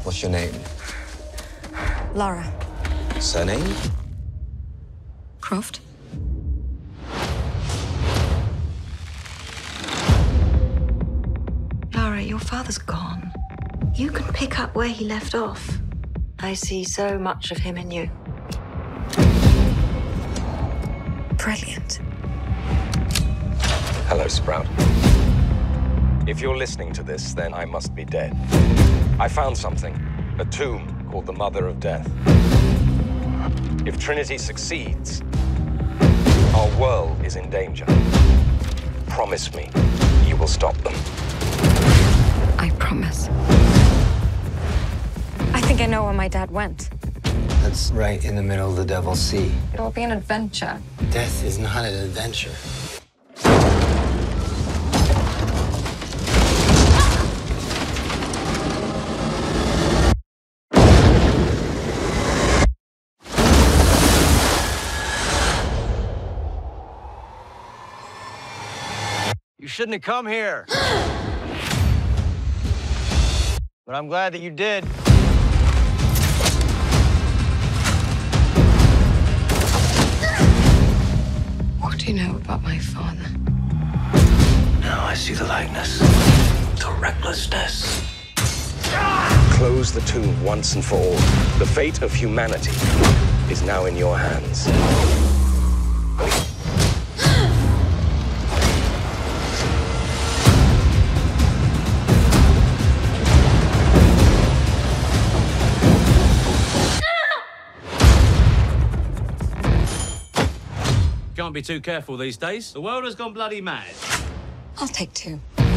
What's your name? Lara Surname? Croft. Lara, your father's gone. You can pick up where he left off. I see so much of him in you. Brilliant. Hello, Sprout. If you're listening to this, then I must be dead. I found something, a tomb called the Mother of Death. If Trinity succeeds, our world is in danger. Promise me you will stop them. I promise. I think I know where my dad went. That's right in the middle of the Devil's Sea. It'll be an adventure. Death is not an adventure. You shouldn't have come here. But I'm glad that you did. What do you know about my father? Now I see the likeness, the recklessness. Close the tomb once and for all. The fate of humanity is now in your hands. Can't be too careful these days. The world has gone bloody mad. I'll take two.